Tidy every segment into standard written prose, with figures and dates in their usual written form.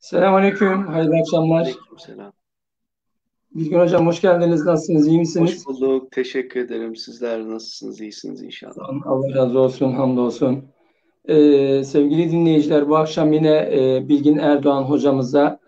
Selamünaleyküm, hayırlı akşamlar. Aleykümselam. Bilgin Hocam hoş geldiniz. Nasılsınız, iyi Hoş misiniz? bulduk. Teşekkür ederim. Sizler nasılsınız? İyisiniz Sağ inşallah. olun, Allah razı olsun, hamdolsun. Sevgili dinleyiciler, bu akşam yine Bilgin Erdoğan hocamıza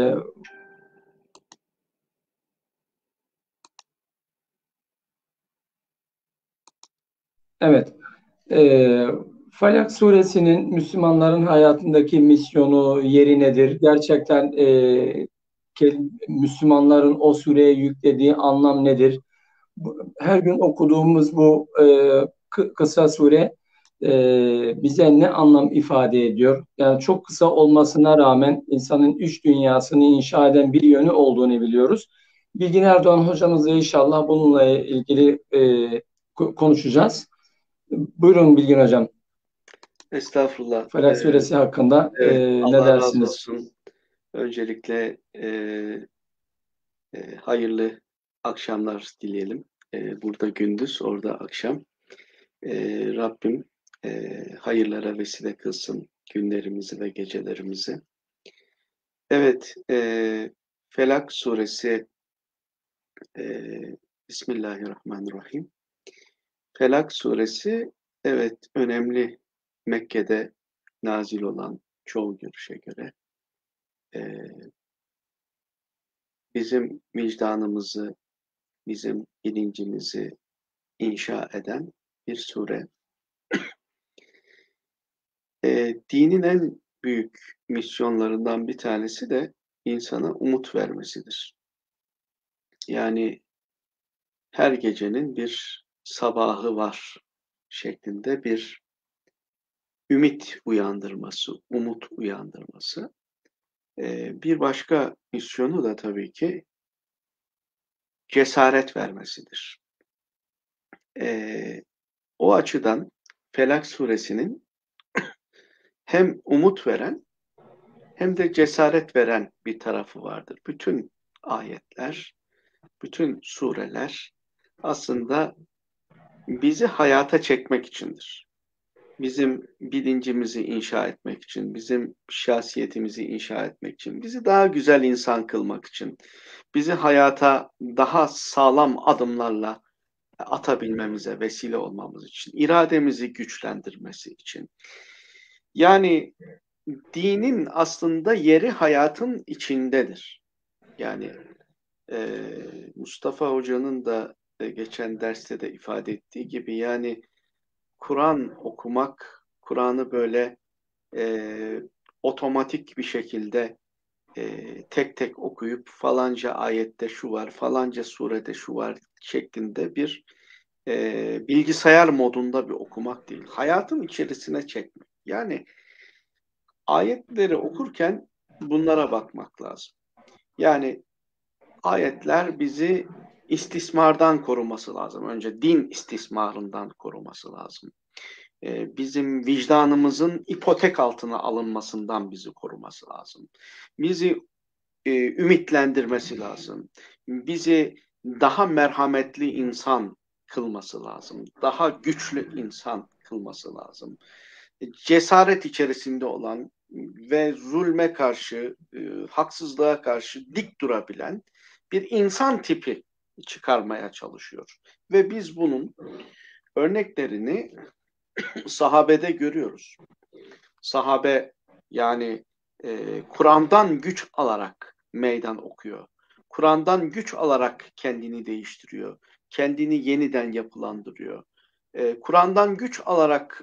evet, e, Falak suresinin Müslümanların hayatındaki misyonu, yeri nedir? Gerçekten Müslümanların o sureye yüklediği anlam nedir? Her gün okuduğumuz bu kısa sure bize ne anlam ifade ediyor? Yani çok kısa olmasına rağmen insanın üç dünyasını inşa eden bir yönü olduğunu biliyoruz. Bilgin Erdoğan hocamızla inşallah bununla ilgili konuşacağız. Buyurun Bilgin hocam. Estağfurullah. Felak suresi hakkında Evet, ne Allah razı dersiniz? olsun. Öncelikle hayırlı akşamlar dileyelim. Burada gündüz, orada akşam. Rabbim hayırlara vesile kılsın günlerimizi ve gecelerimizi. Evet, Felak suresi Bismillahirrahmanirrahim. Felak suresi evet önemli, Mekke'de nazil olan çoğu görüşe göre bizim vicdanımızı, bizim bilincimizi inşa eden bir sure. Dinin en büyük misyonlarından bir tanesi de insana umut vermesidir. Yani her gecenin bir sabahı var şeklinde bir ümit uyandırması, umut uyandırması. Bir başka misyonu da tabii ki cesaret vermesidir. O açıdan Felak suresinin hem umut veren hem de cesaret veren bir tarafı vardır. Bütün ayetler, bütün sureler aslında bizi hayata çekmek içindir. Bizim bilincimizi inşa etmek için, bizim şahsiyetimizi inşa etmek için, bizi daha güzel insan kılmak için, bizi hayata daha sağlam adımlarla atabilmemize vesile olmamız için, irademizi güçlendirmesi için. Yani dinin aslında yeri hayatın içindedir. Yani Mustafa Hoca'nın da geçen derste de ifade ettiği gibi yani Kur'an okumak, Kur'an'ı böyle e, otomatik bir şekilde tek tek okuyup falanca ayette şu var, falanca surede şu var şeklinde bir bilgisayar modunda bir okumak değil. Hayatın içerisine çekmek. Yani ayetleri okurken bunlara bakmak lazım. Yani ayetler bizi istismardan koruması lazım. Önce din istismarından koruması lazım. Bizim vicdanımızın ipotek altına alınmasından bizi koruması lazım. Bizi ümitlendirmesi lazım. Bizi daha merhametli insan kılması lazım. Daha güçlü insan kılması lazım. Cesaret içerisinde olan ve zulme karşı, haksızlığa karşı dik durabilen bir insan tipi çıkarmaya çalışıyor. Ve biz bunun örneklerini sahabede görüyoruz. Sahabe yani Kur'an'dan güç alarak meydan okuyor. Kur'an'dan güç alarak kendini değiştiriyor. Kendini yeniden yapılandırıyor. Kur'an'dan güç alarak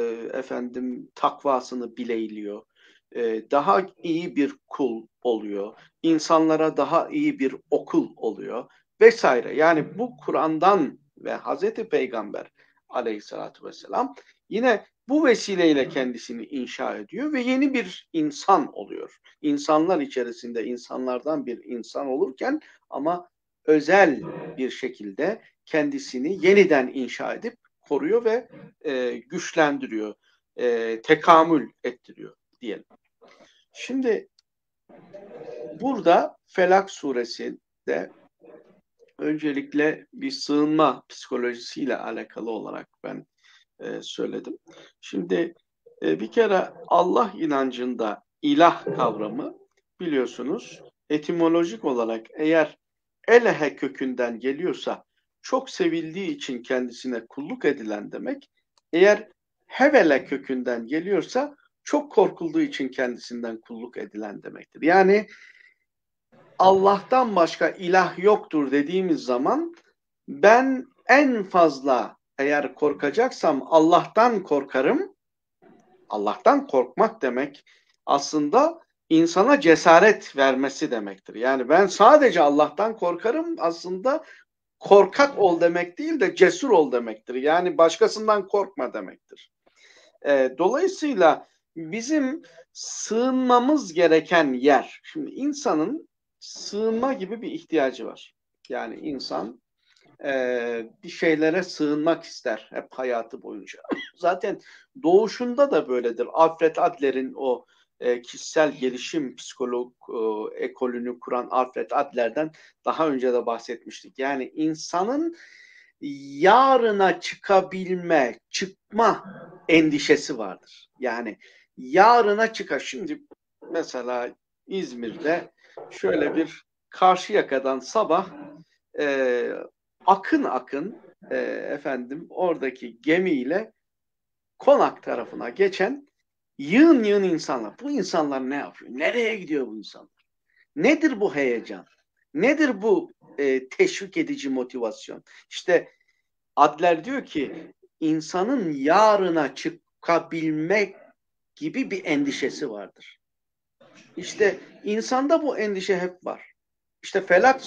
takvasını bileyliyor. Daha iyi bir kul oluyor. İnsanlara daha iyi bir okul oluyor vesaire. Yani bu Kur'an'dan ve Hazreti Peygamber aleyhissalatü vesselam yine bu vesileyle kendisini inşa ediyor ve yeni bir insan oluyor. İnsanlar içerisinde insanlardan bir insan olurken ama özel bir şekilde kendisini yeniden inşa edip koruyor ve güçlendiriyor, tekamül ettiriyor diyelim. Şimdi burada Felak suresinde öncelikle bir sığınma psikolojisiyle alakalı olarak ben söyledim. Şimdi bir kere Allah inancında ilah kavramı biliyorsunuz etimolojik olarak eğer elehe kökünden geliyorsa çok sevildiği için kendisine kulluk edilen demek. Eğer hevele kökünden geliyorsa çok korkulduğu için kendisinden kulluk edilen demektir. Yani Allah'tan başka ilah yoktur dediğimiz zaman ben en fazla eğer korkacaksam Allah'tan korkarım. Allah'tan korkmak demek aslında insana cesaret vermesi demektir. Yani ben sadece Allah'tan korkarım aslında korkak ol demek değil de cesur ol demektir. Yani başkasından korkma demektir. Dolayısıyla bizim sığınmamız gereken yer, şimdi insanın sığınma gibi bir ihtiyacı var. Yani insan bir şeylere sığınmak ister hep hayatı boyunca. Zaten doğuşunda da böyledir. Alfred Adler'in o kişisel gelişim psikolog ekolünü kuran Alfred Adler'den daha önce de bahsetmiştik. Yani insanın yarına çıkabilme, çıkma endişesi vardır. Yani yarına çıkar. Şimdi mesela İzmir'de şöyle bir Karşıyaka'dan sabah e, akın akın efendim oradaki gemiyle Konak tarafına geçen yığın yığın insanlar. Bu insanlar ne yapıyor? Nereye gidiyor bu insanlar? Nedir bu heyecan? Nedir bu teşvik edici motivasyon? İşte Adler diyor ki insanın yarına çıkabilmek gibi bir endişesi vardır. İşte insanda bu endişe hep var. İşte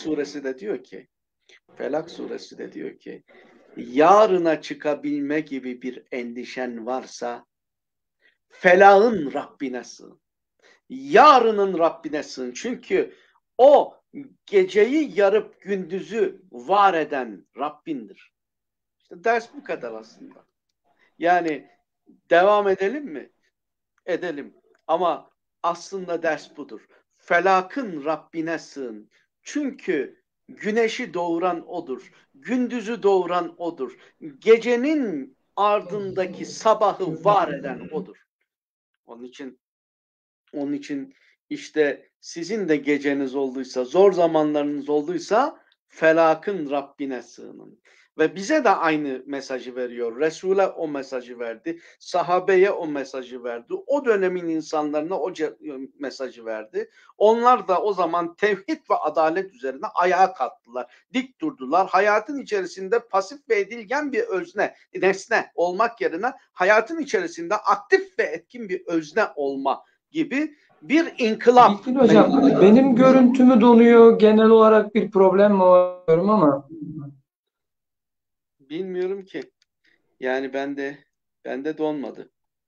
Felak suresi de diyor ki yarına çıkabilme gibi bir endişen varsa felağın Rabbine sığın. Yarının Rabbine sığın. Çünkü o geceyi yarıp gündüzü var eden Rabbindir. İşte ders bu kadar aslında. Yani devam edelim mi? Edelim. Ama aslında ders budur. Felakın Rabbine sığın. Çünkü güneşi doğuran odur. Gündüzü doğuran odur. Gecenin ardındaki sabahı var eden odur. Onun için onun için işte sizin de geceniz olduysa, zor zamanlarınız olduysa felakın Rabbine sığının. Ve bize de aynı mesajı veriyor. Resul'e o mesajı verdi. Sahabeye o mesajı verdi. O dönemin insanlarına o mesajı verdi. Onlar da o zaman tevhid ve adalet üzerine ayağa kalktılar. Dik durdular. Hayatın içerisinde pasif ve edilgen bir özne, nesne olmak yerine hayatın içerisinde aktif ve etkin bir özne olma gibi bir inkılap. Bilgin hocam, benim görüntümü donuyor. Genel olarak bir problem mi var diyorum ama Bilmiyorum ki. Yani bende donmadı.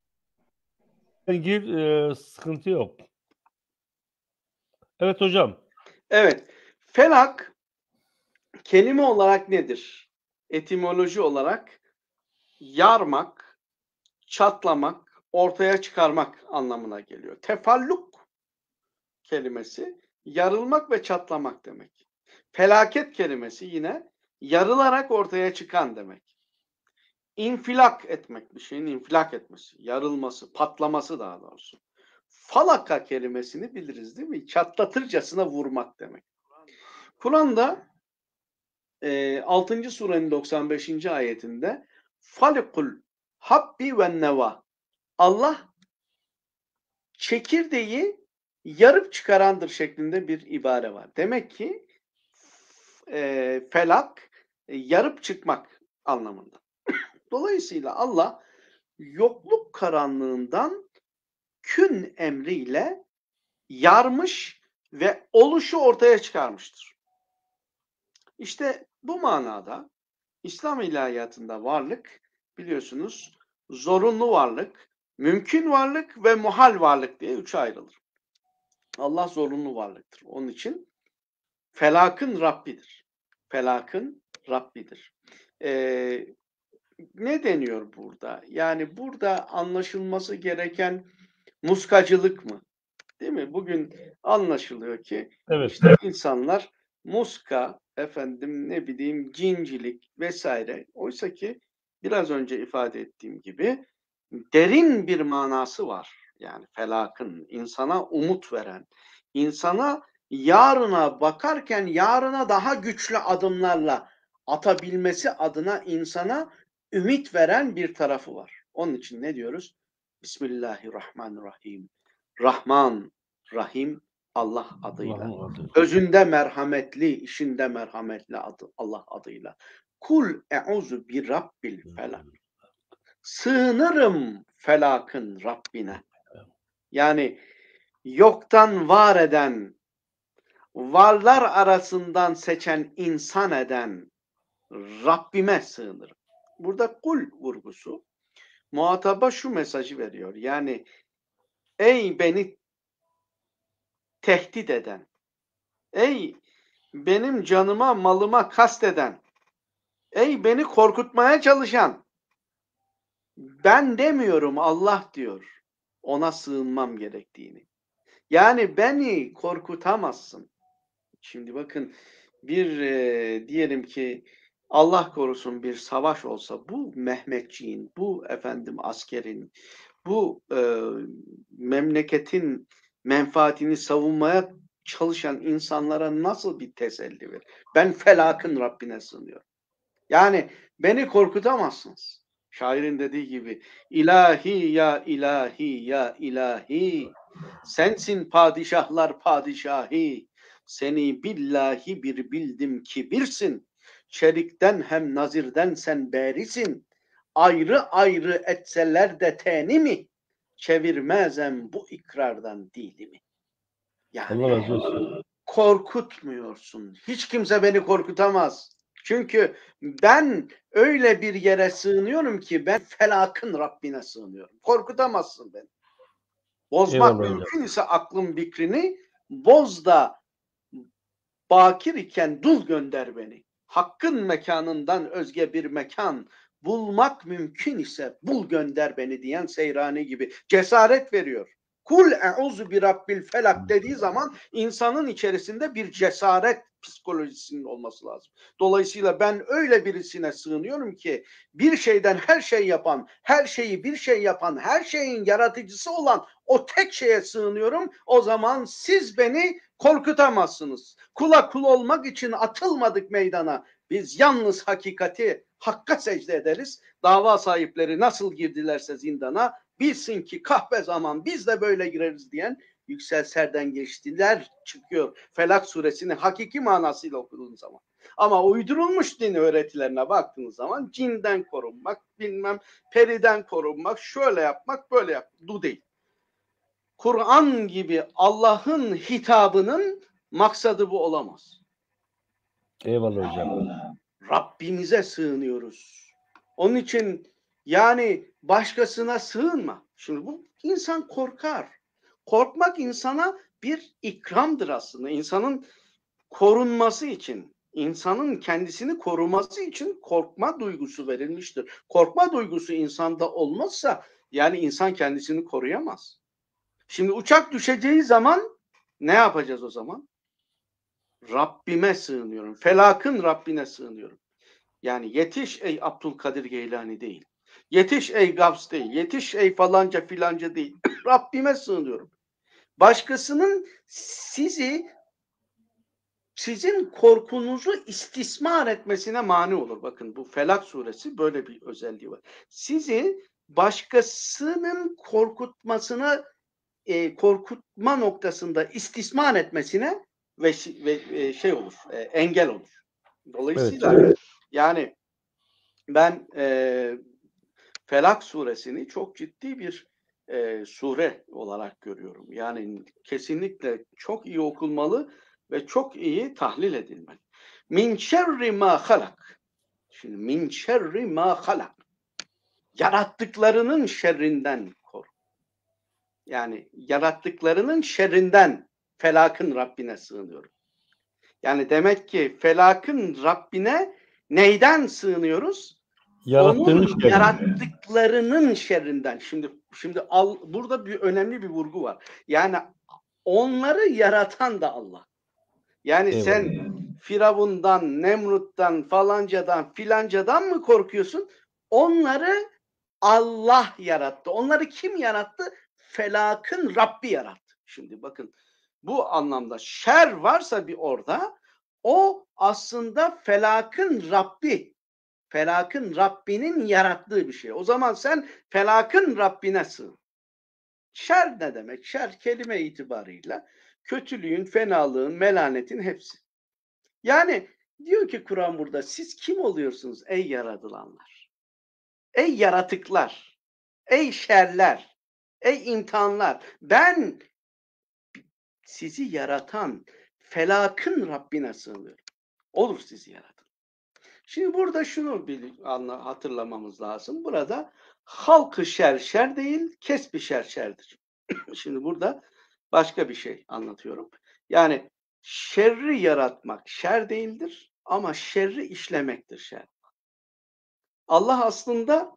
Gir, sıkıntı yok. Evet hocam. Evet. Felak kelime olarak nedir? Etimoloji olarak yarmak, çatlamak, ortaya çıkarmak anlamına geliyor. Tefalluk kelimesi yarılmak ve çatlamak demek. Felaket kelimesi yine yarılarak ortaya çıkan demek. İnfilak etmek, bir şeyin infilak etmesi, yarılması, patlaması daha doğrusu. Falaka kelimesini biliriz değil mi? Çatlatırcasına vurmak demek. Kur'an'da 6. surenin 95. ayetinde falikul habbi ve neva, Allah çekirdeği yarıp çıkarandır şeklinde bir ibare var. Demek ki felak yarıp çıkmak anlamında. Dolayısıyla Allah yokluk karanlığından kün emriyle yarmış ve oluşu ortaya çıkarmıştır. İşte bu manada İslam ilahiyatında varlık biliyorsunuz zorunlu varlık, mümkün varlık ve muhal varlık diye üçe ayrılır. Allah zorunlu varlıktır. Onun için felakın Rabbidir. Felakın Rabbidir. Ne deniyor burada? Yani burada anlaşılması gereken muskacılık mı? Değil mi? Bugün anlaşılıyor ki Evet. işte insanlar muska, efendim ne bileyim cincilik vesaire. Oysa ki biraz önce ifade ettiğim gibi derin bir manası var. Yani felakın, insana umut veren, insana yarına bakarken yarına daha güçlü adımlarla atabilmesi adına insana ümit veren bir tarafı var. Onun için ne diyoruz? Bismillahirrahmanirrahim. Rahman, Rahim Allah adıyla. Özünde merhametli, işinde merhametli Allah adıyla. Kul e'uzu bi rabbil felak. Sığınırım felakın Rabbine. Yani yoktan var eden, varlar arasından seçen, insan eden Rabbime sığınırım. Burada kul vurgusu muhataba şu mesajı veriyor. Yani ey beni tehdit eden, ey benim canıma malıma kasteden, ey beni korkutmaya çalışan, ben demiyorum Allah diyor. Ona sığınmam gerektiğini. Yani beni korkutamazsın. Şimdi bakın bir diyelim ki Allah korusun bir savaş olsa bu Mehmetçiğin, bu efendim askerin, bu memleketin menfaatini savunmaya çalışan insanlara nasıl bir teselli verir? Ben felakın Rabbine sığınıyorum. Yani beni korkutamazsınız. Şairin dediği gibi ilahi ya ilahi ya ilahi sensin padişahlar padişahi seni billahi bir bildim ki birsin şerikten hem nazirden sen berisin ayrı ayrı etseler de tenimi çevirmezem bu ikrardan dilimi. Yani Allah razı olsun. Korkutmuyorsun. Hiç kimse beni korkutamaz. Çünkü ben öyle bir yere sığınıyorum ki ben felakın Rabbine sığınıyorum. Korkutamazsın beni. Bozmak Eyvallah hocam. mümkün ise aklın fikrini boz da bakir iken dul gönder beni. Hakkın mekanından özge bir mekan bulmak mümkün ise bul gönder beni diyen Seyrani gibi cesaret veriyor. Kul e'uzu bi rabbil felak dediği zaman insanın içerisinde bir cesaret psikolojisinin olması lazım. Dolayısıyla ben öyle birisine sığınıyorum ki bir şeyden her şey yapan, her şeyi bir şey yapan, her şeyin yaratıcısı olan o tek şeye sığınıyorum. O zaman siz beni korkutamazsınız. Kula kul olmak için atılmadık meydana. Biz yalnız hakikati, hakka secde ederiz. Dava sahipleri nasıl girdilerse zindana, bilsin ki kahpe zaman biz de böyle gireriz diyen Yüksel Serden geçtiler çıkıyor. Felak suresini hakiki manasıyla okuduğun zaman. Ama uydurulmuş din öğretilerine baktığınız zaman cinden korunmak, bilmem periden korunmak, şöyle yapmak, böyle yapmak. Bu değil. Kur'an gibi Allah'ın hitabının maksadı bu olamaz. Eyvallah hocam. Rabbimize sığınıyoruz. Onun için yani başkasına sığınma. Şimdi bu insan korkar. Korkmak insana bir ikramdır aslında. İnsanın korunması için, insanın kendisini koruması için korkma duygusu verilmiştir. Korkma duygusu insanda olmazsa yani insan kendisini koruyamaz. Şimdi uçak düşeceği zaman ne yapacağız o zaman? Rabbime sığınıyorum. Felakın Rabbine sığınıyorum. Yani yetiş ey Abdülkadir Geylani değil. Yetiş ey Gavs değil. Yetiş ey falanca filanca değil. Rabbime sığınıyorum. Başkasının sizin korkunuzu istismar etmesine mani olur. Bakın bu Felak suresi böyle bir özelliği var. Sizi başkasının korkutma noktasında istismar etmesine ve şey olur, engel olur. Dolayısıyla Evet. yani ben Felak suresini çok ciddi bir sure olarak görüyorum. Yani kesinlikle çok iyi okunmalı ve çok iyi tahlil edilmeli. Min şerri ma halak. Şimdi min şerri ma halak. Yarattıklarının şerrinden koru. Yani yarattıklarının şerrinden felakın Rabbine sığınıyorum. Yani demek ki felakın Rabbine neyden sığınıyoruz? Onun yarattıklarının şerrinden. Şimdi burada bir önemli bir vurgu var. Yani onları yaratan da Allah. Yani eyvallah. Sen Firavundan, Nemrut'tan, falancadan, filancadan mı korkuyorsun? Onları Allah yarattı. Onları kim yarattı? felakın Rabbi yarattı. Şimdi bakın, bu anlamda şer varsa bir orada, o aslında felakın Rabbi, felakın Rabbinin yarattığı bir şey. O zaman sen felakın Rabbine sığın. Şer ne demek? Şer kelime itibarıyla kötülüğün, fenalığın, melanetin hepsi. Yani diyor ki Kur'an burada, siz kim oluyorsunuz ey yaratılanlar? Ey yaratıklar, ey şerler, ey imtihanlar. Ben sizi yaratan felakın Rabbine sığınıyorum. Olur sizi yaratan. Şimdi burada şunu hatırlamamız lazım. Burada halkı şer şer değil, kesbi şer şerdir. Şimdi burada başka bir şey anlatıyorum. Yani şerri yaratmak şer değildir ama şerri işlemektir şer. Allah aslında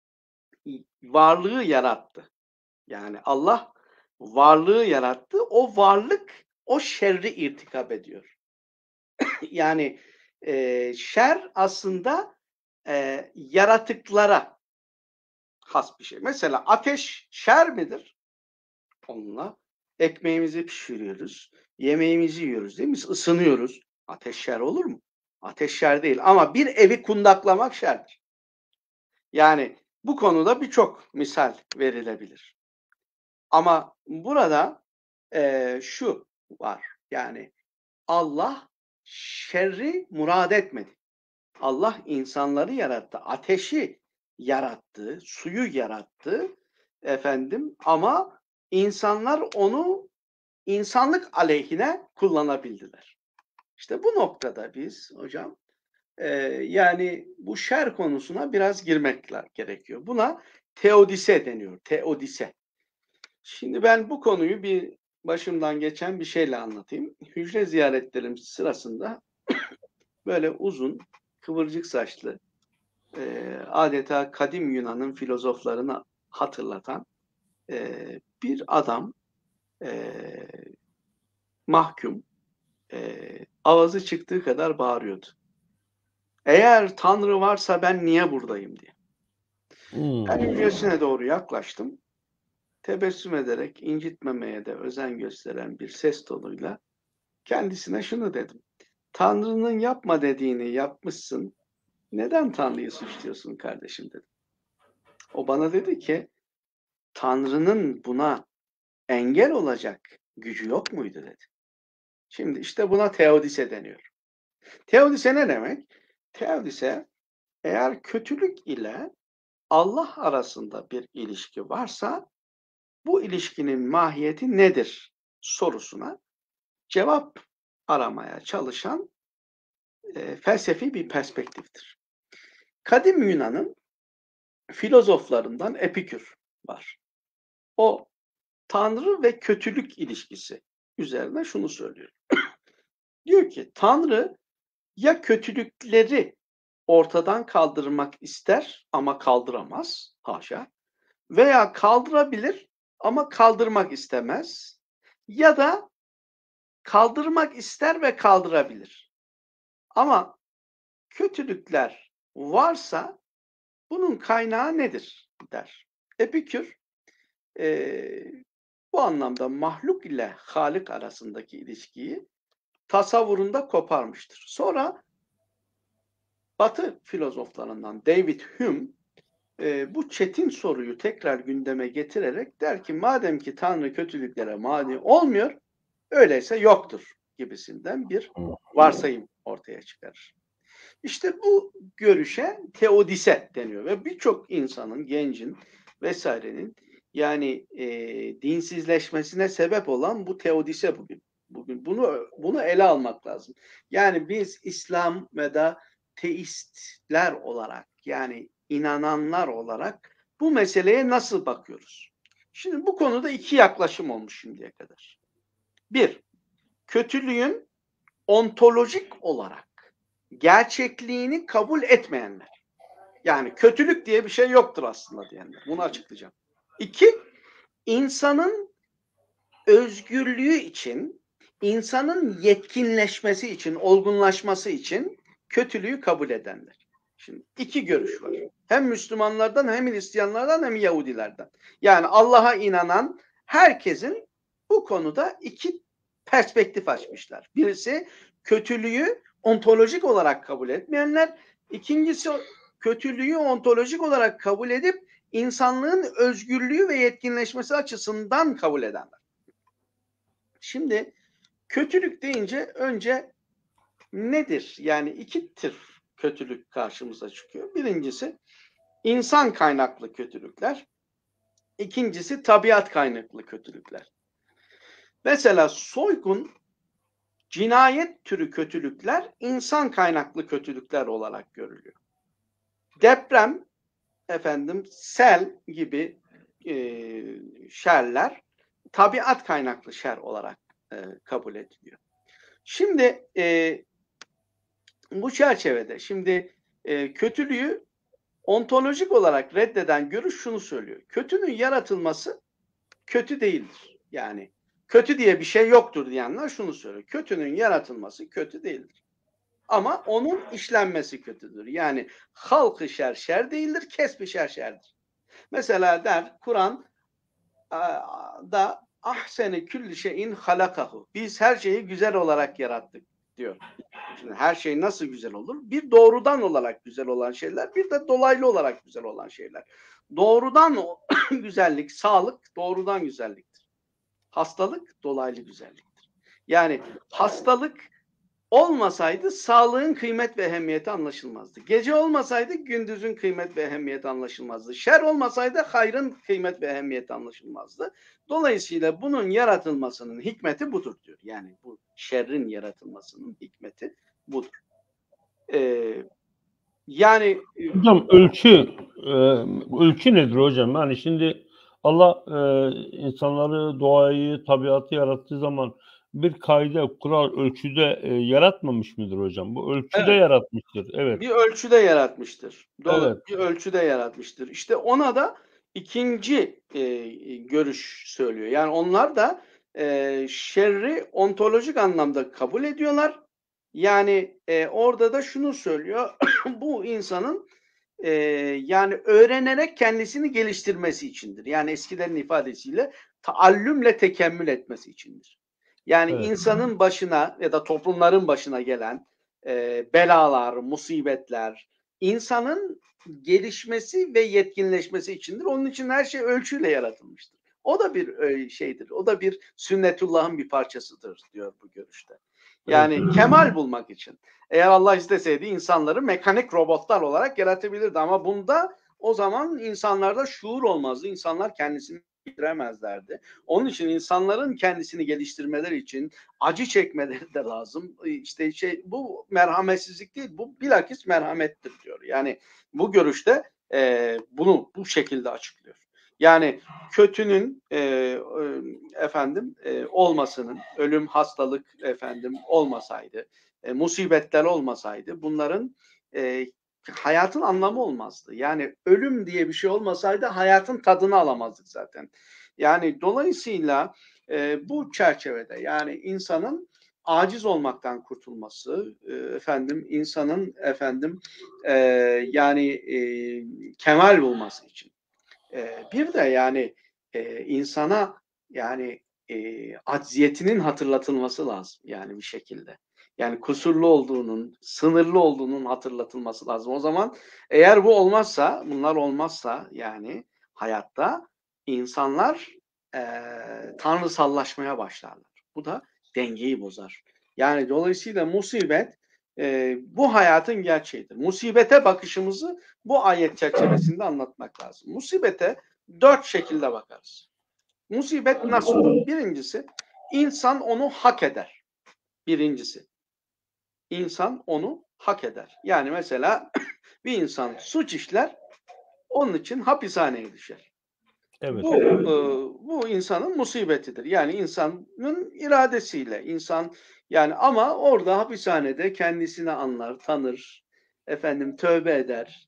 varlığı yarattı. Yani Allah varlığı yarattı. O varlık o şerri irtikap ediyor. Yani şer aslında yaratıklara has bir şey. Mesela ateş şer midir? Onunla ekmeğimizi pişiriyoruz, yemeğimizi yiyoruz değil mi? Biz ısınıyoruz. Ateş şer olur mu? Ateş şer değil. Ama bir evi kundaklamak şerdir. Yani bu konuda birçok misal verilebilir. Ama burada şu var. Yani Allah şerri murad etmedi. Allah insanları yarattı. Ateşi yarattı, suyu yarattı efendim, ama insanlar onu insanlık aleyhine kullanabildiler. İşte bu noktada biz hocam yani bu şer konusuna biraz girmek gerekiyor. Buna teodise deniyor. Teodise. Şimdi ben bu konuyu bir başımdan geçen bir şeyle anlatayım. Hücre ziyaretlerim sırasında böyle uzun, kıvırcık saçlı, adeta kadim Yunan'ın filozoflarını hatırlatan bir adam, mahkum, ağzı çıktığı kadar bağırıyordu. Eğer Tanrı varsa ben niye buradayım diye. Ben hücresine doğru yaklaştım. Tebessüm ederek, incitmemeye de özen gösteren bir ses tonuyla kendisine şunu dedim. Tanrı'nın yapma dediğini yapmışsın. Neden Tanrı'yı suçluyorsun kardeşim dedim. O bana dedi ki, Tanrı'nın buna engel olacak gücü yok muydu dedi. Şimdi işte buna teodise deniyor. Teodise ne demek? Teodise, eğer kötülük ile Allah arasında bir ilişki varsa bu ilişkinin mahiyeti nedir sorusuna cevap aramaya çalışan felsefi bir perspektiftir. Kadim Yunan'ın filozoflarından Epikür var. O Tanrı ve kötülük ilişkisi üzerine şunu söylüyor. Diyor ki Tanrı ya kötülükleri ortadan kaldırmak ister ama kaldıramaz, haşa, veya kaldırabilir ama kaldırmak istemez, ya da kaldırmak ister ve kaldırabilir. Ama kötülükler varsa bunun kaynağı nedir der. Epikür bu anlamda mahluk ile Halik arasındaki ilişkiyi tasavvurunda koparmıştır. Sonra Batı filozoflarından David Hume bu çetin soruyu tekrar gündeme getirerek der ki madem ki Tanrı kötülüklere mani olmuyor, öyleyse yoktur gibisinden bir varsayım ortaya çıkarır. İşte bu görüşe teodise deniyor ve birçok insanın, gencin vesairenin yani dinsizleşmesine sebep olan bu teodise bugün. Bugün bunu ele almak lazım. Yani biz İslam ve da teistler olarak, yani inananlar olarak bu meseleye nasıl bakıyoruz? Şimdi bu konuda iki yaklaşım olmuş şimdiye kadar. Bir, kötülüğün ontolojik olarak gerçekliğini kabul etmeyenler. Yani kötülük diye bir şey yoktur aslında diyenler. Bunu açıklayacağım. İki, insanın özgürlüğü için, insanın yetkinleşmesi için, olgunlaşması için kötülüğü kabul edenler. Şimdi iki görüş var. Hem Müslümanlardan hem Hristiyanlardan hem Yahudilerden. Yani Allah'a inanan herkesin bu konuda iki perspektif açmışlar. Birisi kötülüğü ontolojik olarak kabul etmeyenler. İkincisi kötülüğü ontolojik olarak kabul edip insanlığın özgürlüğü ve yetkinleşmesi açısından kabul edenler. Şimdi kötülük deyince önce nedir? Yani iki tür kötülük karşımıza çıkıyor. Birincisi insan kaynaklı kötülükler. İkincisi tabiat kaynaklı kötülükler. Mesela soygun, cinayet türü kötülükler insan kaynaklı kötülükler olarak görülüyor. Deprem, sel gibi şerler tabiat kaynaklı şer olarak kabul ediliyor. Şimdi bu çerçevede kötülüğü ontolojik olarak reddeden görüş şunu söylüyor. Kötünün yaratılması kötü değildir. Yani kötü diye bir şey yoktur diyenler şunu söylüyor. Kötünün yaratılması kötü değildir. Ama onun işlenmesi kötüdür. Yani halk-ı şer şer değildir, kesb-i şer şerdir. Mesela der Kur'an'da ahseni külli şeyin halakahu. Biz her şeyi güzel olarak yarattık diyor. Şimdi her şey nasıl güzel olur? Bir doğrudan olarak güzel olan şeyler, bir de dolaylı olarak güzel olan şeyler. Doğrudan güzellik, sağlık doğrudan güzelliktir. Hastalık dolaylı güzelliktir. Yani hastalık olmasaydı sağlığın kıymet ve ehemmiyeti anlaşılmazdı. Gece olmasaydı gündüzün kıymet ve ehemmiyeti anlaşılmazdı. Şer olmasaydı hayrın kıymet ve ehemmiyeti anlaşılmazdı. Dolayısıyla bunun yaratılmasının hikmeti budur diyor. Yani bu şerrin yaratılmasının hikmeti budur. Hocam ölçü nedir hocam? Yani şimdi Allah insanları, doğayı, tabiatı yarattığı zaman bir kaide, kural, ölçüde yaratmamış mıdır hocam? Bu ölçüde yaratmıştır. Evet. Bir ölçüde yaratmıştır. Evet. Bir ölçüde yaratmıştır. İşte ona da ikinci görüş söylüyor. Yani onlar da şerri ontolojik anlamda kabul ediyorlar. Yani orada da şunu söylüyor. Bu insanın yani öğrenerek kendisini geliştirmesi içindir. Yani eskilerin ifadesiyle taallümle tekemmül etmesi içindir. Yani insanın başına ya da toplumların başına gelen belalar, musibetler, insanın gelişmesi ve yetkinleşmesi içindir. Onun için her şey ölçüyle yaratılmıştır. O da bir şeydir. O da bir sünnetullah'ın bir parçasıdır diyor bu görüşte. Yani kemal bulmak için. Eğer Allah isteseydi insanları mekanik robotlar olarak yaratabilirdi ama bunda o zaman insanlarda şuur olmazdı. İnsanlar kendisini geliştiremezlerdi. Onun için insanların kendisini geliştirmeleri için acı çekmeleri de lazım. İşte bu merhametsizlik değil, bu bilakis merhamettir diyor. Yani bu görüşte bunu bu şekilde açıklıyor. Yani kötünün olmasının, ölüm, hastalık olmasaydı, musibetler olmasaydı bunların hayatın anlamı olmazdı. Yani ölüm diye bir şey olmasaydı hayatın tadını alamazdık zaten. Yani dolayısıyla bu çerçevede yani insanın aciz olmaktan kurtulması, insanın kemal bulması için. Bir de yani insana yani acziyetinin hatırlatılması lazım yani bir şekilde. Yani kusurlu olduğunun, sınırlı olduğunun hatırlatılması lazım. O zaman eğer bu olmazsa, bunlar olmazsa yani hayatta insanlar tanrısallaşmaya başlarlar. Bu da dengeyi bozar. Yani dolayısıyla musibet bu hayatın gerçeğidir. Musibete bakışımızı bu ayet çerçevesinde anlatmak lazım. Musibete 4 şekilde bakarız. Musibet nasıl olur? Birincisi, insan onu hak eder. Birincisi, insan onu hak eder. Yani mesela bir insan suç işler, onun için hapishaneye düşer. Evet. Bu insanın musibetidir. Yani insanın iradesiyle insan yani ama orada hapishanede kendisini anlar, tanır, tövbe eder.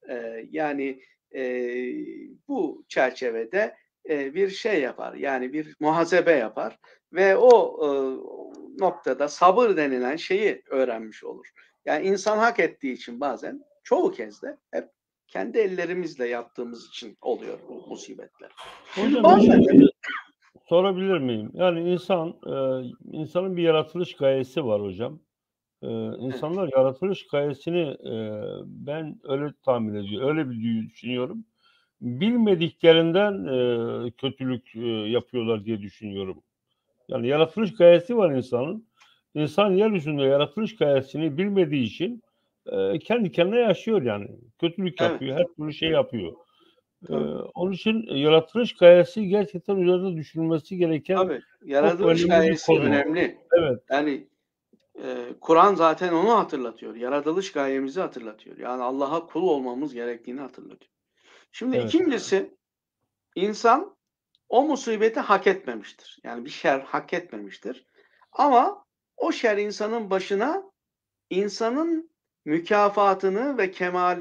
Bu çerçevede bir şey yapar. Yani bir muhasebe yapar ve o noktada sabır denilen şeyi öğrenmiş olur. Yani insan hak ettiği için bazen çoğu kez de hep kendi ellerimizle yaptığımız için oluyor bu musibetler. Şimdi Hocam bazen de sorabilir miyim? Yani insanın bir yaratılış gayesi var hocam. İnsanlar yaratılış gayesini ben öyle tahmin ediyorum, öyle bir düşünüyorum. Bilmediklerinden kötülük yapıyorlar diye düşünüyorum. Yani yaratılış gayesi var insanın. İnsan yeryüzünde yaratılış gayesini bilmediği için kendi kendine yaşıyor yani. Kötülük evet, yapıyor, her türlü şey yapıyor. tabii, Onun için yaratılış gayesi gerçekten üzerinde düşünülmesi gereken tabii. çok Yaratılış önemli bir gayesi konu. önemli. Evet, Yani Kur'an zaten onu hatırlatıyor. Yaratılış gayemizi hatırlatıyor. Yani Allah'a kul olmamız gerektiğini hatırlatıyor. Şimdi evet. ikincisi, insan o musibeti hak etmemiştir. Yani bir şer hak etmemiştir. Ama o şer insanın başına insanın mükafatını ve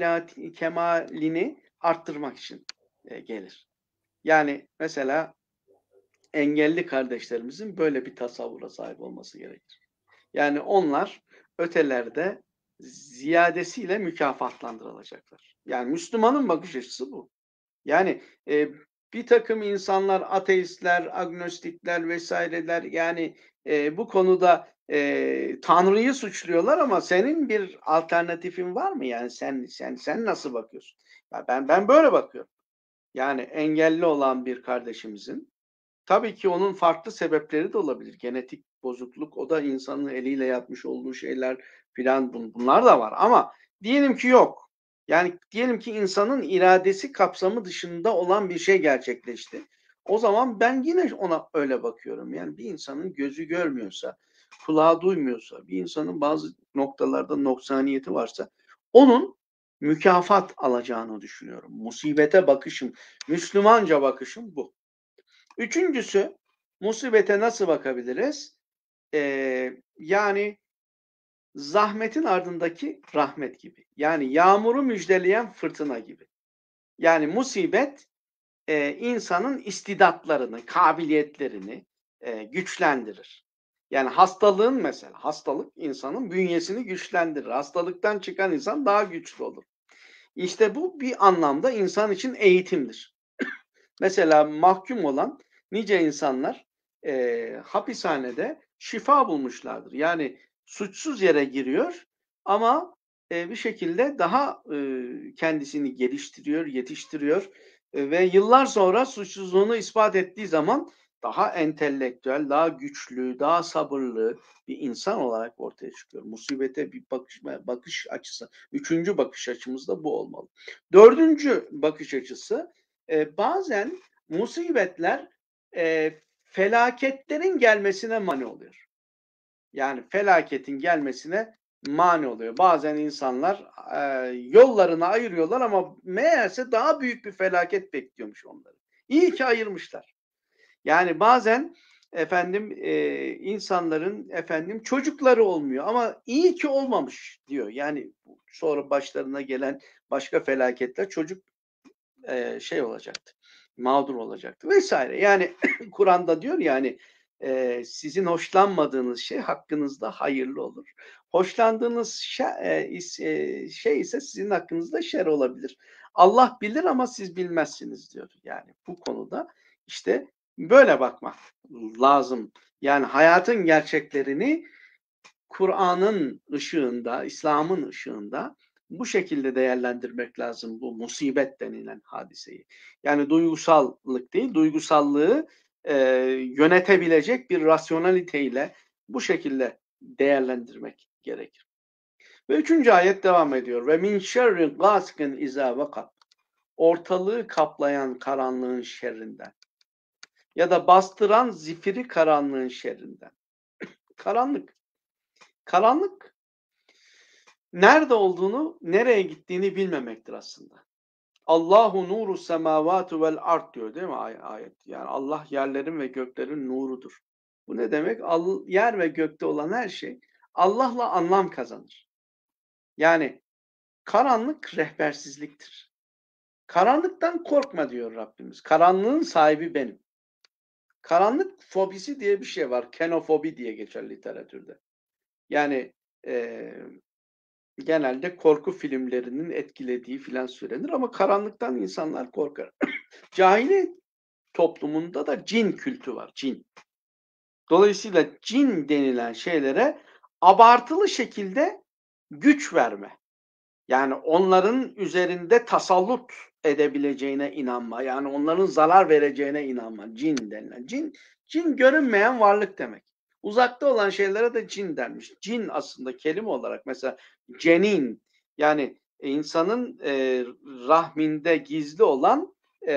kemalini arttırmak için gelir. Yani mesela engelli kardeşlerimizin böyle bir tasavvura sahip olması gerekir. Yani onlar ötelerde ziyadesiyle mükafatlandırılacaklar. Yani Müslümanın bakış açısı bu. Yani bir takım insanlar, ateistler, agnostikler vesaireler yani bu konuda Tanrı'yı suçluyorlar ama senin bir alternatifin var mı? Yani sen nasıl bakıyorsun? Ya ben böyle bakıyorum. Yani engelli olan bir kardeşimizin tabii ki onun farklı sebepleri de olabilir. Genetik bozukluk, o da insanın eliyle yapmış olduğu şeyler filan bunlar da var. Ama diyelim ki yok. Yani diyelim ki insanın iradesi kapsamı dışında olan bir şey gerçekleşti. O zaman ben yine ona öyle bakıyorum. Yani bir insanın gözü görmüyorsa, kulağı duymuyorsa, bir insanın bazı noktalarda noksaniyeti varsa onun mükafat alacağını düşünüyorum. Musibete bakışım, Müslümanca bakışım bu. Üçüncüsü, musibete nasıl bakabiliriz? Yani zahmetin ardındaki rahmet gibi. Yani yağmuru müjdeleyen fırtına gibi. Yani musibet insanın istidatlarını, kabiliyetlerini güçlendirir. Yani hastalığın mesela, hastalık insanın bünyesini güçlendirir. Hastalıktan çıkan insan daha güçlü olur. İşte bu bir anlamda insan için eğitimdir. Mesela mahkum olan nice insanlar hapishanede şifa bulmuşlardır. Yani suçsuz yere giriyor ama bir şekilde daha kendisini geliştiriyor, yetiştiriyor ve yıllar sonra suçsuzluğunu ispat ettiği zaman daha entelektüel, daha güçlü, daha sabırlı bir insan olarak ortaya çıkıyor. Musibete bir bakış açısı. Üçüncü bakış açımız da bu olmalı. Dördüncü bakış açısı, bazen musibetler felaketlerin gelmesine mani oluyor. Yani felaketin gelmesine mani oluyor. Bazen insanlar yollarını ayırıyorlar ama meğerse daha büyük bir felaket bekliyormuş onları. İyi ki ayırmışlar. Yani bazen insanların çocukları olmuyor ama iyi ki olmamış diyor. Yani sonra başlarına gelen başka felaketler çocuk olacaktı. Mağdur olacaktı vesaire. Yani Kur'an'da diyor yani sizin hoşlanmadığınız şey hakkınızda hayırlı olur. Hoşlandığınız şey ise sizin hakkınızda şer olabilir. Allah bilir ama siz bilmezsiniz diyor. Yani bu konuda işte böyle bakmak lazım. Yani hayatın gerçeklerini Kur'an'ın ışığında, İslam'ın ışığında bu şekilde değerlendirmek lazım bu musibet denilen hadiseyi. Yani duygusallık değil, duygusallığı yönetebilecek bir rasyonaliteyle bu şekilde değerlendirmek gerekir. Ve 3. ayet devam ediyor. Ve min şerri gasikin izâ vakab. Ortalığı kaplayan karanlığın şerrinden. Ya da bastıran zifiri karanlığın şerrinden. Karanlık. Karanlık nerede olduğunu, nereye gittiğini bilmemektir aslında. Allahu nuru semavatu vel ard diyor değil mi ayet? Yani Allah yerlerin ve göklerin nurudur. Bu ne demek? Yer ve gökte olan her şey Allah'la anlam kazanır. Yani karanlık rehbersizliktir. Karanlıktan korkma diyor Rabbimiz. Karanlığın sahibi benim. Karanlık fobisi diye bir şey var. Kenofobi diye geçer literatürde. Yani genelde korku filmlerinin etkilediği filan söylenir ama karanlıktan insanlar korkar. Cahiliye toplumunda da cin kültü var, cin. Dolayısıyla cin denilen şeylere abartılı şekilde güç verme. Yani onların üzerinde tasallut edebileceğine inanma. Yani onların zarar vereceğine inanma. Cin denilen. Cin görünmeyen varlık demek. Uzakta olan şeylere de cin denmiş. Cin aslında kelime olarak mesela cenin, yani insanın rahminde gizli olan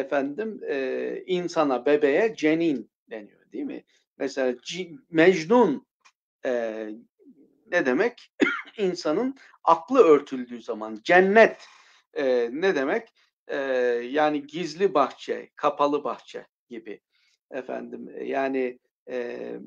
insana, bebeğe cenin deniyor, değil mi? Mesela Mecnun e, ne demek? İnsanın aklı örtüldüğü zaman. Cennet ne demek? Yani gizli bahçe, kapalı bahçe gibi. Yani e,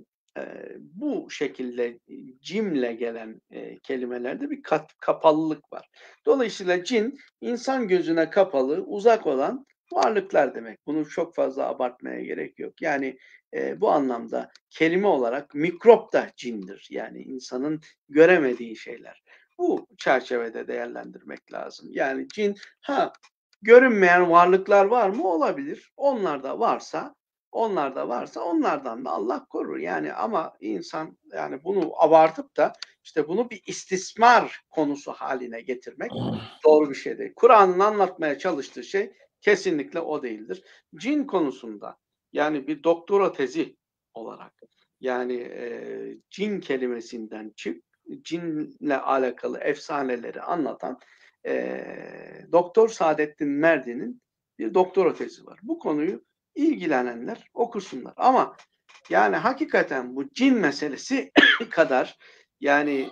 bu şekilde cimle gelen kelimelerde bir kapalılık var. Dolayısıyla cin, insan gözüne kapalı, uzak olan varlıklar demek. Bunu çok fazla abartmaya gerek yok. Yani bu anlamda kelime olarak mikrop da cindir. Yani insanın göremediği şeyler. Bu çerçevede değerlendirmek lazım. Yani cin, görünmeyen varlıklar var mı? Olabilir. Onlar da varsa onlardan da Allah korur. Yani ama insan, yani bunu abartıp da işte bunu bir istismar konusu haline getirmek doğru bir şey değil. Kur'an'ın anlatmaya çalıştığı şey kesinlikle o değildir. Cin konusunda, yani bir doktora tezi olarak, yani cin kelimesinden cinle alakalı efsaneleri anlatan Doktor Saadettin Merdi'nin bir doktora tezi var. Bu konuyu ilgilenenler okusunlar. Ama yani hakikaten bu cin meselesi kadar, yani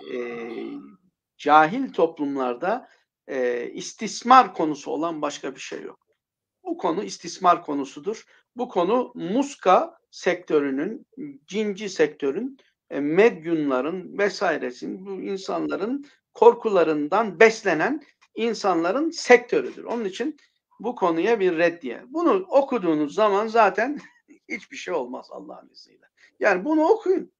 cahil toplumlarda istismar konusu olan başka bir şey yok. Bu konu istismar konusudur. Bu konu muska sektörünün, cinci sektörün, medyumların vesairesinin, bu insanların korkularından beslenen insanların sektörüdür. Onun için bu konuya bir reddiye. Bunu okuduğunuz zaman zaten hiçbir şey olmaz Allah'ın izniyle. Yani bunu okuyun.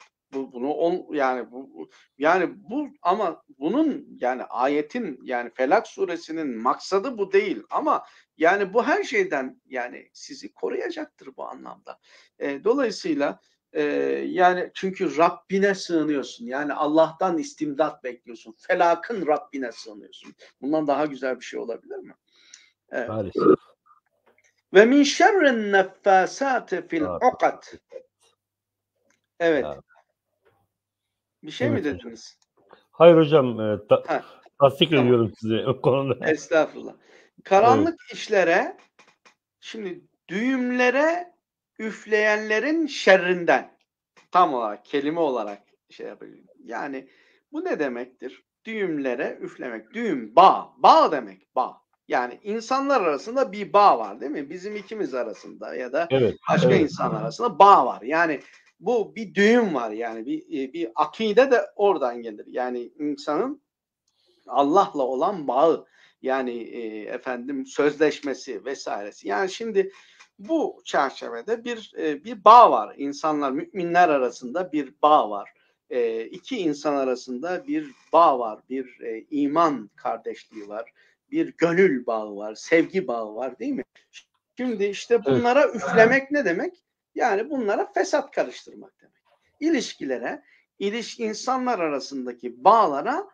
Ama bunun, yani ayetin, yani Felak suresinin maksadı bu değil, ama yani bu her şeyden, yani sizi koruyacaktır bu anlamda. Dolayısıyla yani çünkü Rabbine sığınıyorsun. Yani Allah'tan istimdat bekliyorsun. Felakın Rabbine sığınıyorsun. Bundan daha güzel bir şey olabilir mi? Evet. Maalesef. Ve min şerrin neffâsâti fil ukad. Evet. Ya. Bir şey mi Evet hocam. dediniz? Hayır hocam, tasdik Tamam. ediyorum size o konuda. Estağfurullah. Karanlık işlere, şimdi düğümlere üfleyenlerin şerrinden, tam olarak kelime olarak şey yapayım. Yani bu ne demektir? Düğümlere üflemek. Düğüm, bağ. Bağ demek, bağ. Yani insanlar arasında bir bağ var, değil mi? Bizim ikimiz arasında ya da başka insan arasında bağ var. Yani bu bir düğüm var. Yani bir akide de oradan gelir. Yani insanın Allah'la olan bağı, yani sözleşmesi vesairesi. Yani şimdi bu çerçevede bir bağ var. İnsanlar, müminler arasında bir bağ var. İki insan arasında bir bağ var. Bir iman kardeşliği var. Bir gönül bağı var. Sevgi bağı var, değil mi? Şimdi işte bunlara üflemek ne demek? Yani bunlara fesat karıştırmak demek. İlişkilere, insanlar arasındaki bağlara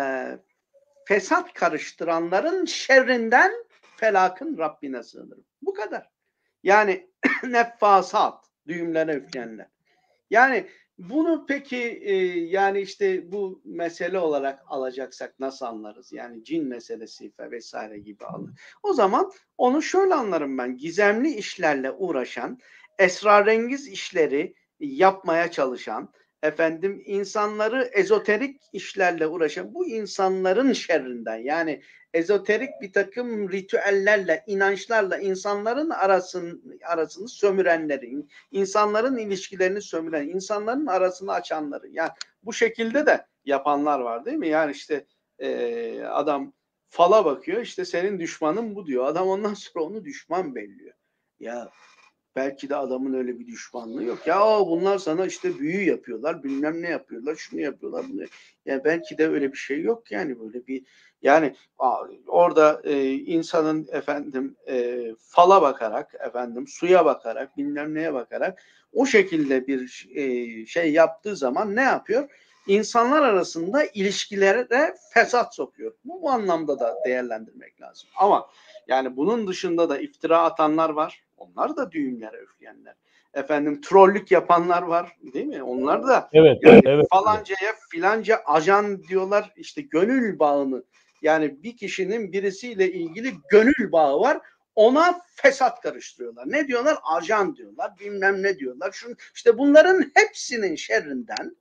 fesat karıştıranların şerrinden Felak'ın Rabbine sığınırım. Bu kadar. Yani neffasat, düğümlere üfleyenler. Yani bunu peki yani işte bu mesele olarak alacaksak nasıl anlarız? Yani cin meselesi vesaire gibi alır. O zaman onu şöyle anlarım ben. Gizemli işlerle uğraşan, esrarengiz işleri yapmaya çalışan, insanları ezoterik işlerle uğraşan bu insanların şerrinden, yani ezoterik bir takım ritüellerle, inançlarla insanların arasını sömürenlerin, insanların ilişkilerini sömüren, insanların arasını açanları, yani bu şekilde de yapanlar var, değil mi? Yani işte adam fala bakıyor, işte senin düşmanın bu diyor. Adam ondan sonra onu düşman belliyor. Ya Belki de adamın öyle bir düşmanlığı yok. Ya bunlar sana işte büyü yapıyorlar, bilmem ne yapıyorlar, şunu yapıyorlar, bunu. Yani belki de öyle bir şey yok yani böyle bir yani orada insanın efendim fala bakarak, efendim suya bakarak, bilmem neye bakarak o şekilde bir şey yaptığı zaman ne yapıyor? İnsanlar arasında ilişkilere fesat sokuyor. Bu anlamda da değerlendirmek lazım. Ama yani bunun dışında da iftira atanlar var. Onlar da düğümlere üfleyenler. Efendim trollük yapanlar var, değil mi? Onlar da yani falancaya filanca ajan diyorlar, işte gönül bağını, yani bir kişinin birisiyle ilgili gönül bağı var. Ona fesat karıştırıyorlar. Ne diyorlar? Ajan diyorlar, bilmem ne diyorlar. İşte bunların hepsinin şerrinden,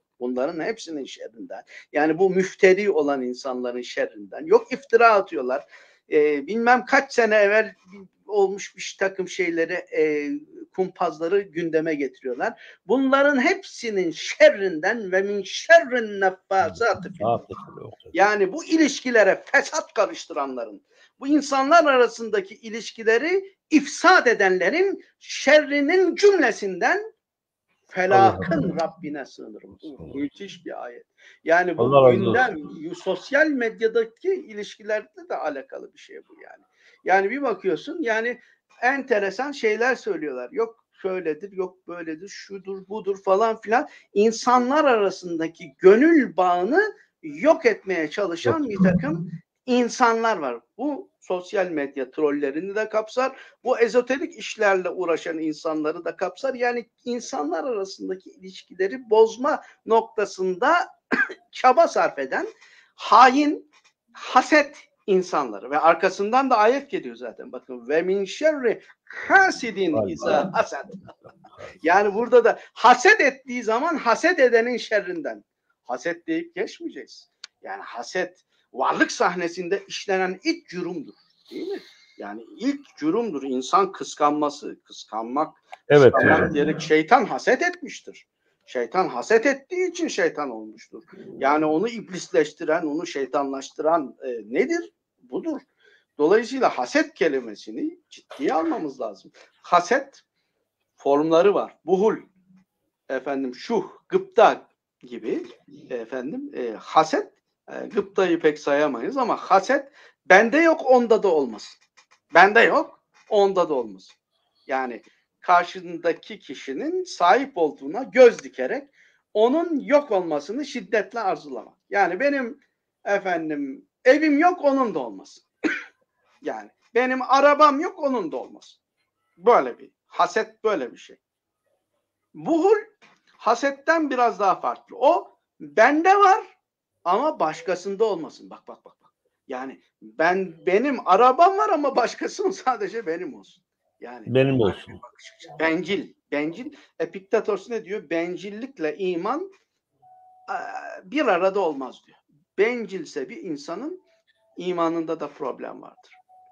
yani bu müfteri olan insanların şerrinden. Yok iftira atıyorlar. Bilmem kaç sene evvel olmuş bir takım şeyleri, kumpazları gündeme getiriyorlar. Bunların hepsinin şerrinden ve min şerrin neffâsâti fil ukad. Yani bu ilişkilere fesat karıştıranların, bu insanlar arasındaki ilişkileri ifsad edenlerin şerrinin cümlesinden felakın Rabbine sığınırım. Müthiş bir ayet. Yani bu gündem, sosyal medyadaki ilişkilerle de alakalı bir şey bu yani. Yani bir bakıyorsun yani enteresan şeyler söylüyorlar. Yok şöyledir, yok böyledir, şudur, budur falan filan. İnsanlar arasındaki gönül bağını yok etmeye çalışan bir takım insanlar var. Bu sosyal medya trollerini de kapsar. Bu ezoterik işlerle uğraşan insanları da kapsar. Yani insanlar arasındaki ilişkileri bozma noktasında çaba sarf eden hain, haset insanları ve arkasından da ayet geliyor zaten. Bakın ve min şerri hasidin izâ hased. Yani burada da haset ettiği zaman haset edenin şerrinden. Haset deyip geçmeyeceğiz. Yani haset varlık sahnesinde işlenen ilk cürümdür. Değil mi? Yani ilk cürümdür. İnsan kıskanması, kıskanmak diyerek şeytan haset etmiştir. Şeytan haset ettiği için şeytan olmuştur. Yani onu iblisleştiren, onu şeytanlaştıran nedir? Budur. Dolayısıyla haset kelimesini ciddiye almamız lazım. Haset formları var. Buhul, efendim şuh, gıpta gibi efendim haset, gıptayı pek sayamayız ama haset bende yok onda da olmasın. Bende yok onda da olmasın. Yani karşındaki kişinin sahip olduğuna göz dikerek onun yok olmasını şiddetle arzulamak. Yani benim efendim evim yok onun da olmasın. Yani benim arabam yok onun da olmasın. Böyle bir haset, böyle bir şey. Buhul hasetten biraz daha farklı. O bende var ama başkasında olmasın. Bak. Yani benim arabam var ama başkasının sadece benim olsun. Yani benim olsun. Bencil. Epiktetos ne diyor? Bencillikle iman bir arada olmaz diyor. Bencilse bir insanın imanında da problem vardır.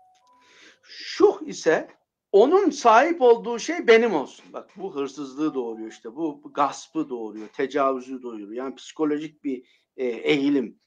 Şuh ise onun sahip olduğu şey benim olsun. Bak bu hırsızlığı doğuruyor işte. Bu gaspı doğuruyor. Tecavüzü doğuruyor. Yani psikolojik bir eğilim.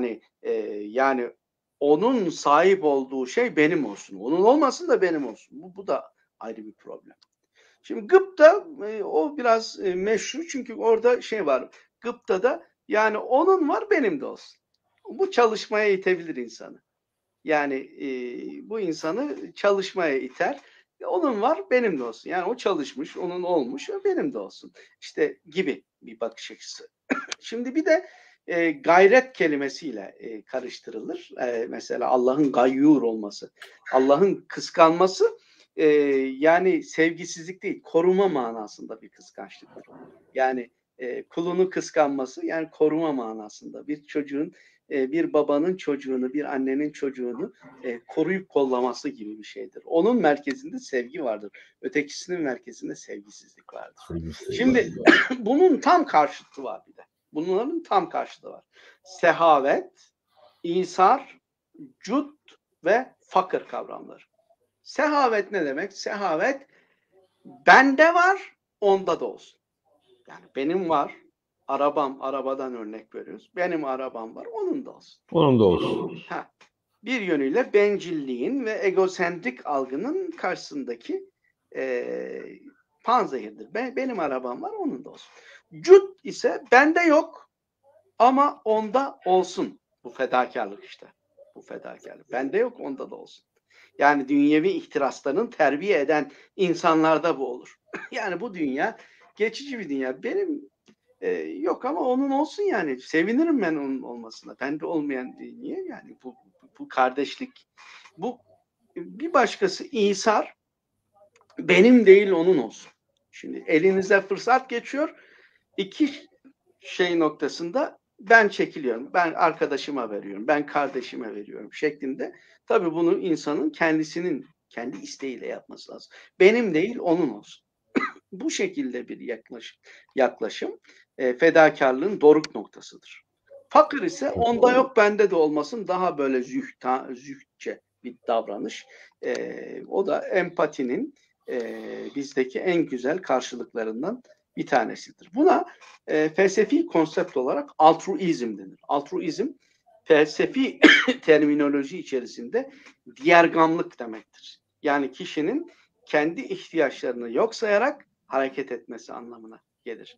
Yani onun sahip olduğu şey benim olsun. Onun olmasın da benim olsun. Bu da ayrı bir problem. Şimdi gıpta o biraz meşru çünkü orada şey var. Gıptada yani onun var benim de olsun. Bu çalışmaya itebilir insanı. Yani bu insanı çalışmaya iter. Onun var benim de olsun. Yani o çalışmış, onun olmuş, benim de olsun. İşte gibi bir bakış açısı. Şimdi bir de gayret kelimesiyle karıştırılır. Mesela Allah'ın gayyur olması, Allah'ın kıskanması yani sevgisizlik değil, koruma manasında bir kıskançlıktır. Yani kulunu kıskanması yani koruma manasında bir çocuğun bir babanın çocuğunu, bir annenin çocuğunu koruyup kollaması gibi bir şeydir. Onun merkezinde sevgi vardır. Ötekisinin merkezinde sevgisizlik vardır. Şimdi bunun tam karşıtı var bir de. Bunların tam karşıtı var. Sehavet, İsar, cud ve fakir kavramları. Sehavet ne demek? Sehavet bende var, onda da olsun. Yani benim var, arabadan örnek veriyoruz. Benim arabam var, onun da olsun. Onun da olsun. Bir yönüyle bencilliğin ve egosentrik algının karşısındaki panzehirdir. Benim arabam var, onun da olsun. Cud ise bende yok ama onda olsun. Bu fedakarlık işte. Bu fedakarlık. Bende yok, onda da olsun. Yani dünyevi ihtiraslarının terbiye eden insanlarda bu olur. Yani bu dünya geçici bir dünya. Benim yok ama onun olsun yani. Sevinirim ben onun olmasına. Bende olmayan niye yani? Bu kardeşlik. Bu bir başkası İsar, benim değil onun olsun. Şimdi elinize fırsat geçiyor. İki şey noktasında ben çekiliyorum. Ben arkadaşıma veriyorum. Ben kardeşime veriyorum şeklinde. Tabii bunu insanın kendisinin kendi isteğiyle yapması lazım. Benim değil onun olsun. Bu şekilde bir yaklaşım fedakarlığın doruk noktasıdır. Fakir ise onda yok bende de olmasın, daha böyle zühtçe bir davranış. O da empatinin bizdeki en güzel karşılıklarından bir tanesidir. Buna felsefi konsept olarak altruizm denir. Altruizm felsefi terminoloji içerisinde diğergamlık demektir. Yani kişinin kendi ihtiyaçlarını yok sayarak hareket etmesi anlamına gelir.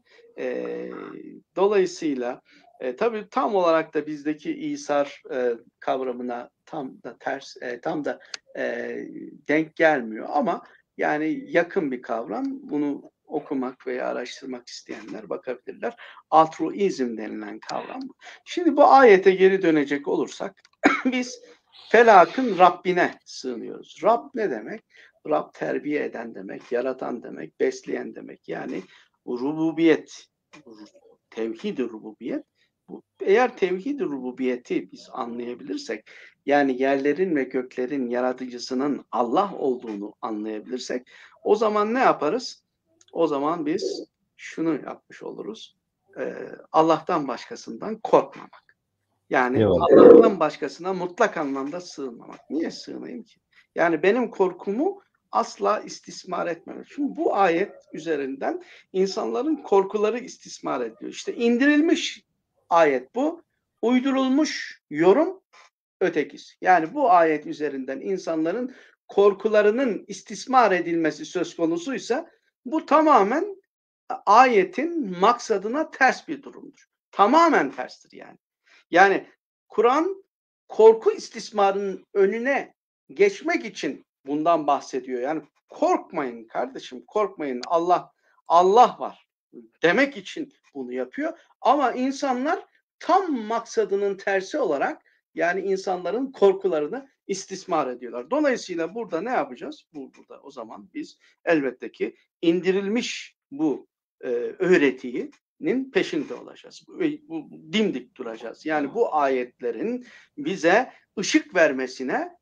Dolayısıyla tabii tam olarak da bizdeki İsar kavramına tam da ters, tam da denk gelmiyor ama yani yakın bir kavram. Bunu okumak veya araştırmak isteyenler bakabilirler. Altruizm denilen kavram bu. Şimdi bu ayete geri dönecek olursak biz felakın Rabbine sığınıyoruz. Rab ne demek? Rab terbiye eden demek, yaratan demek, besleyen demek. Yani rububiyet, tevhid-i rububiyet. Eğer tevhid-i rububiyeti biz anlayabilirsek, yani yerlerin ve göklerin yaratıcısının Allah olduğunu anlayabilirsek, o zaman ne yaparız? O zaman biz şunu yapmış oluruz. Allah'tan başkasından korkmamak. Yani Eyvallah. Allah'tan başkasına mutlak anlamda sığınmamak. Niye sığınayım ki? Yani benim korkumu asla istismar etmemek. Çünkü bu ayet üzerinden insanların korkuları istismar ediliyor. İşte indirilmiş ayet bu. Uydurulmuş yorum ötekisi. Yani bu ayet üzerinden insanların korkularının istismar edilmesi söz konusuysa bu tamamen ayetin maksadına ters bir durumdur. Tamamen terstir yani. Yani Kur'an korku istismarının önüne geçmek için bundan bahsediyor. Yani korkmayın kardeşim, korkmayın. Allah var demek için bunu yapıyor. Ama insanlar tam maksadının tersi olarak, yani insanların korkularını istismar ediyorlar. Dolayısıyla burada ne yapacağız? Burada o zaman biz elbette ki indirilmiş bu öğretinin peşinde olacağız. Dimdik duracağız. Yani bu ayetlerin bize ışık vermesine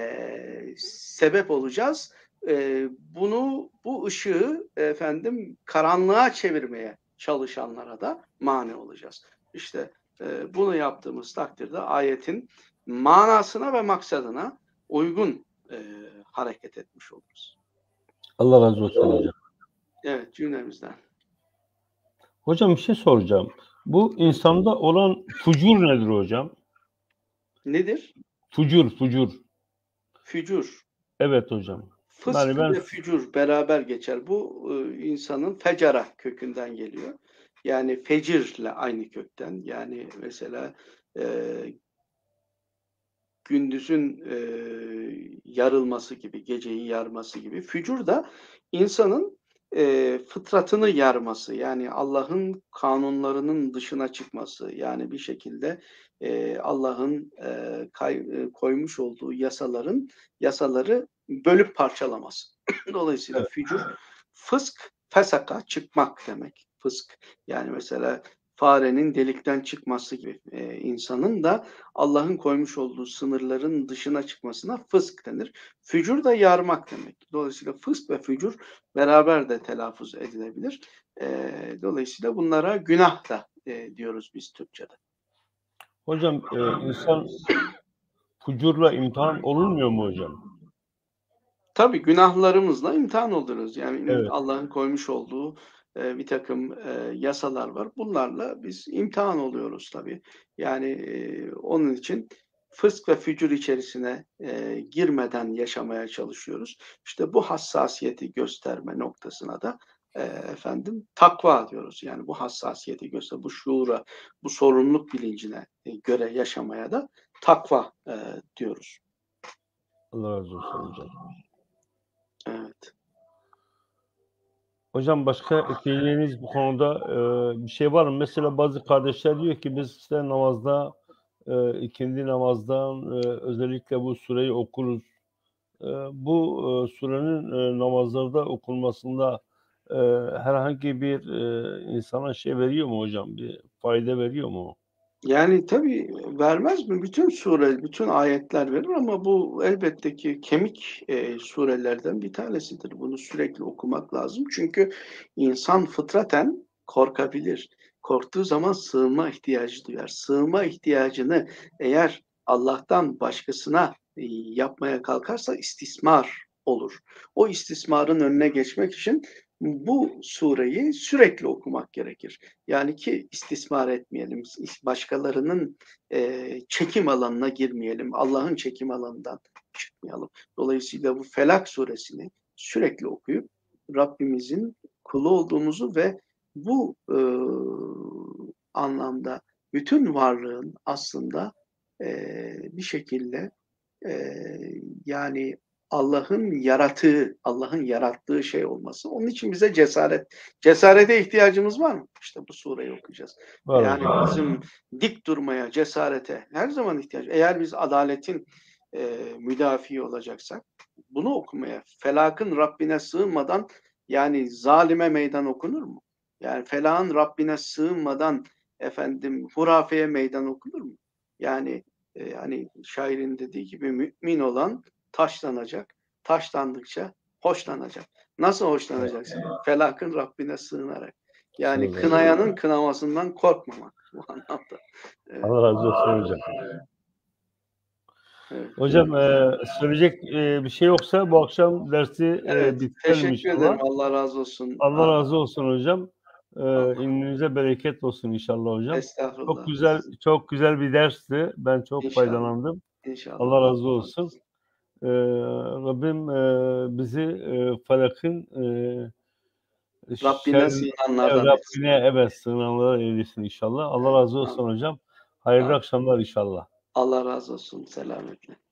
sebep olacağız. Bu ışığı karanlığa çevirmeye çalışanlara da mani olacağız. İşte bunu yaptığımız takdirde ayetin manasına ve maksadına uygun hareket etmiş oluruz. Allah razı olsun hocam. Evet, cümlemizden. Hocam bir şey soracağım. Bu insanda olan fucur nedir hocam? Nedir? Fucur. Fücur. Evet hocam. Fısk ve fücur beraber geçer. Bu insanın fecara kökünden geliyor. Yani fecirle aynı kökten. Yani mesela gündüzün yarılması gibi, geceyi yarması gibi. Fücur da insanın fıtratını yarması, yani Allah'ın kanunlarının dışına çıkması, yani bir şekilde Allah'ın koymuş olduğu yasaları bölüp parçalaması. Dolayısıyla Evet. fücur, fısk, fesaka, çıkmak demek. Fısk. Yani mesela farenin delikten çıkması gibi insanın da Allah'ın koymuş olduğu sınırların dışına çıkmasına fısk denir. Fücur da yarmak demek. Dolayısıyla fısk ve fücur beraber de telaffuz edilebilir. Dolayısıyla bunlara günah da diyoruz biz Türkçe'de. Hocam insan fucurla imtihan olunmuyor mu hocam? Tabii günahlarımızla imtihan oluyoruz. Yani Evet. Allah'ın koymuş olduğu bir takım yasalar var. Bunlarla biz imtihan oluyoruz tabii. Yani onun için fısk ve fücur içerisine girmeden yaşamaya çalışıyoruz. İşte bu hassasiyeti gösterme noktasına da takva diyoruz. Yani bu hassasiyeti göster, bu şuura, bu sorumluluk bilincine göre yaşamaya da takva diyoruz. Allah razı olsun hocam. Evet. Hocam başka ekleyeceğiniz bu konuda bir şey var mı? Mesela bazı kardeşler diyor ki biz işte namazda ikindi namazdan özellikle bu sureyi okuruz. Bu surenin namazlarda okunmasında herhangi bir insana şey veriyor mu hocam? Bir fayda veriyor mu? Yani tabii vermez mi? Bütün sure, bütün ayetler verir ama bu elbette ki kemik surelerden bir tanesidir. Bunu sürekli okumak lazım. Çünkü insan fıtraten korkabilir. Korktuğu zaman sığınma ihtiyacı duyar. Sığınma ihtiyacını eğer Allah'tan başkasına yapmaya kalkarsa istismar olur. O istismarın önüne geçmek için bu sureyi sürekli okumak gerekir. Yani ki istismar etmeyelim, başkalarının çekim alanına girmeyelim, Allah'ın çekim alanından çıkmayalım. Dolayısıyla bu Felak suresini sürekli okuyup Rabbimizin kulu olduğumuzu ve bu anlamda bütün varlığın aslında bir şekilde yani Allah'ın yarattığı şey olması. Onun için bize cesarete ihtiyacımız var mı? İşte bu sureyi okuyacağız. Var Yani hocam. bizim dik durmaya, cesarete her zaman ihtiyaç. Eğer biz adaletin müdafi olacaksak bunu okumaya, felakın Rabbine sığınmadan yani zalime meydan okunur mu? Yani felakın Rabbine sığınmadan hurafeye meydan okunur mu? Yani hani şairin dediği gibi mümin olan taşlanacak. Taşlandıkça hoşlanacak. Nasıl hoşlanacaksın? Felakın Rabbine sığınarak. Yani kınayanın kınamasından korkmamak bu anlamda. Allah razı olsun hocam. Evet. Hocam söyleyecek bir şey yoksa bu akşam dersi bitirelim Teşekkür inşallah. ederim. Allah razı olsun. Allah razı olsun hocam. İlminize bereket olsun inşallah hocam. Estağfurullah. Çok güzel bir dersti. Ben çok İnşallah. faydalandım. İnşallah. Allah razı olsun. Rabbim bizi Felak'ın Rabbine sığınanlardan Rabbine sığınanlara eylesin inşallah. Allah razı olsun hocam. Hayırlı akşamlar inşallah. Allah razı olsun. Selametle.